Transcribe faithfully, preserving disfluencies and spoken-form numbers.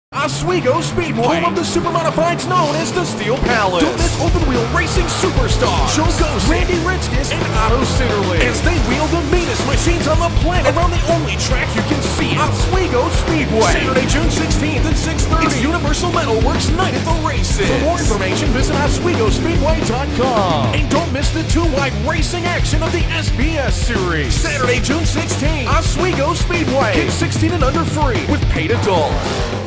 Oswego Speedway, home of the Supermodifieds known as the Steel Palace. Don't miss open-wheel racing superstars Joe Gosek, Randy Ritzkis, and Otto Sitterly as they wheel the meanest machines on the planet around the only track you can see, Oswego Speedway. Saturday, June sixteenth at six thirty. It's Universal Metalworks Night at the races. For more information, visit Oswego Speedway dot com. And don't miss the two-wide racing action of the S B S Series. Saturday, June sixteenth, Oswego Speedway. Kids sixteen and under free with paid adults.